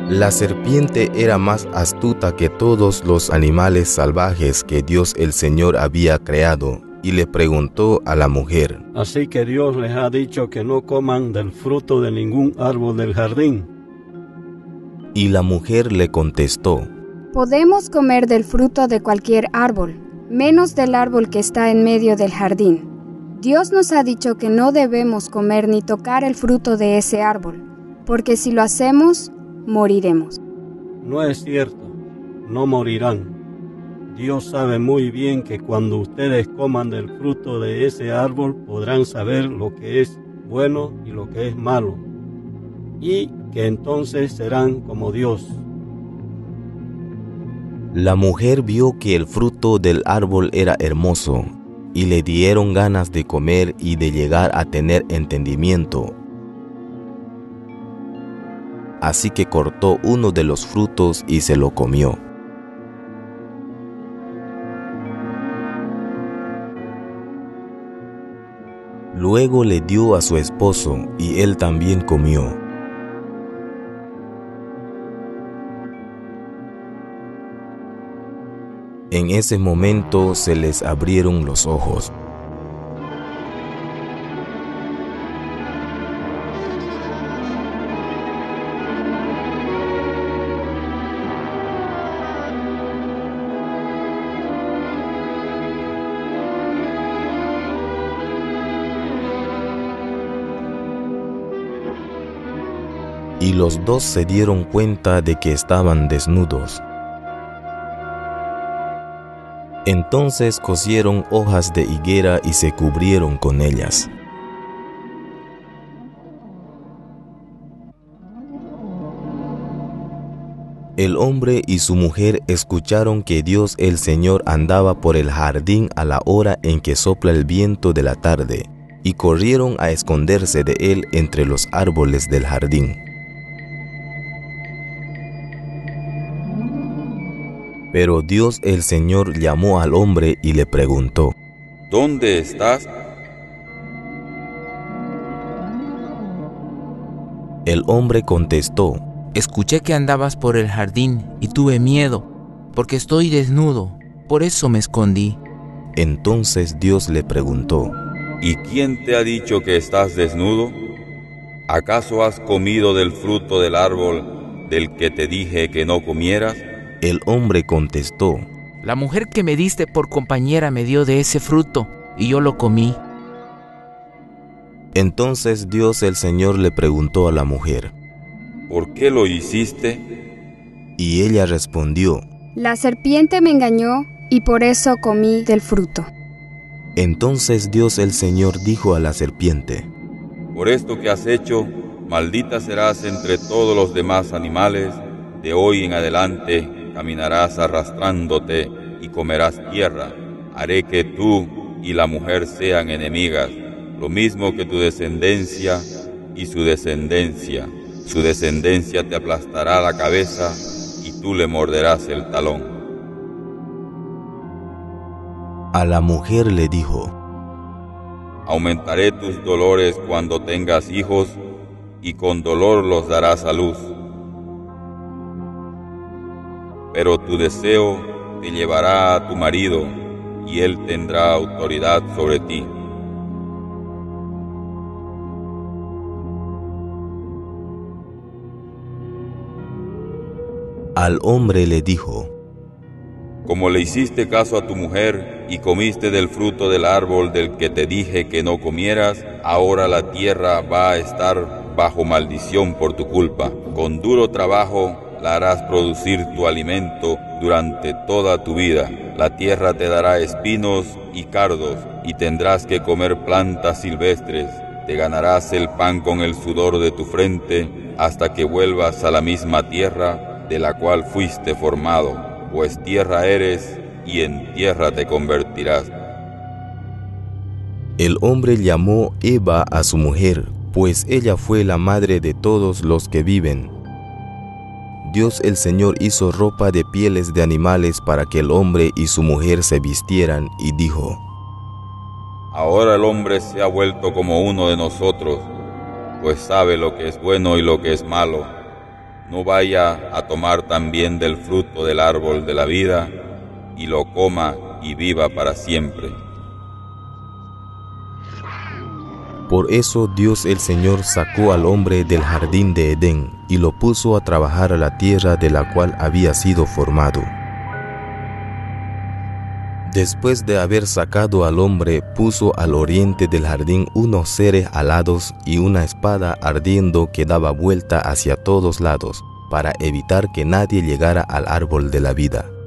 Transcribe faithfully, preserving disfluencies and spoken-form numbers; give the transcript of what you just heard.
La serpiente era más astuta que todos los animales salvajes que Dios el Señor había creado, y le preguntó a la mujer: Así que Dios les ha dicho que no coman del fruto de ningún árbol del jardín. Y la mujer le contestó: Podemos comer del fruto de cualquier árbol, menos del árbol que está en medio del jardín. Dios nos ha dicho que no debemos comer ni tocar el fruto de ese árbol, porque si lo hacemos, moriremos. No es cierto, no morirán. Dios sabe muy bien que cuando ustedes coman del fruto de ese árbol podrán saber lo que es bueno y lo que es malo, y que entonces serán como Dios. La mujer vio que el fruto del árbol era hermoso, y le dieron ganas de comer y de llegar a tener entendimiento. Así que cortó uno de los frutos y se lo comió. Luego le dio a su esposo, y él también comió. En ese momento se les abrieron los ojos. Y los dos se dieron cuenta de que estaban desnudos. Entonces cosieron hojas de higuera y se cubrieron con ellas. El hombre y su mujer escucharon que Dios el Señor andaba por el jardín a la hora en que sopla el viento de la tarde, y corrieron a esconderse de él entre los árboles del jardín. Pero Dios el Señor llamó al hombre y le preguntó: ¿Dónde estás? El hombre contestó: Escuché que andabas por el jardín y tuve miedo, porque estoy desnudo, por eso me escondí. Entonces Dios le preguntó: ¿Y quién te ha dicho que estás desnudo? ¿Acaso has comido del fruto del árbol del que te dije que no comieras? El hombre contestó: La mujer que me diste por compañera me dio de ese fruto, y yo lo comí. Entonces Dios el Señor le preguntó a la mujer: ¿Por qué lo hiciste? Y ella respondió: La serpiente me engañó, y por eso comí del fruto. Entonces Dios el Señor dijo a la serpiente: Por esto que has hecho, maldita serás entre todos los demás animales. De hoy en adelante caminarás arrastrándote y comerás tierra. Haré que tú y la mujer sean enemigas, lo mismo que tu descendencia y su descendencia. Su descendencia te aplastará la cabeza y tú le morderás el talón. A la mujer le dijo: Aumentaré tus dolores cuando tengas hijos, y con dolor los darás a luz. Pero tu deseo te llevará a tu marido, y él tendrá autoridad sobre ti. Al hombre le dijo: Como le hiciste caso a tu mujer y comiste del fruto del árbol del que te dije que no comieras, ahora la tierra va a estar bajo maldición por tu culpa. Con duro trabajo la harás producir tu alimento durante toda tu vida. La tierra te dará espinos y cardos, y tendrás que comer plantas silvestres. Te ganarás el pan con el sudor de tu frente, hasta que vuelvas a la misma tierra de la cual fuiste formado, pues tierra eres, y en tierra te convertirás. El hombre llamó Eva a su mujer, pues ella fue la madre de todos los que viven. Dios el Señor hizo ropa de pieles de animales para que el hombre y su mujer se vistieran, y dijo: Ahora el hombre se ha vuelto como uno de nosotros, pues sabe lo que es bueno y lo que es malo. no vaya a tomar también del fruto del árbol de la vida, y lo coma y viva para siempre. Por eso Dios el Señor sacó al hombre del jardín de Edén y lo puso a trabajar a la tierra de la cual había sido formado. Después de haber sacado al hombre, puso al oriente del jardín unos seres alados y una espada ardiendo que daba vuelta hacia todos lados, para evitar que nadie llegara al árbol de la vida.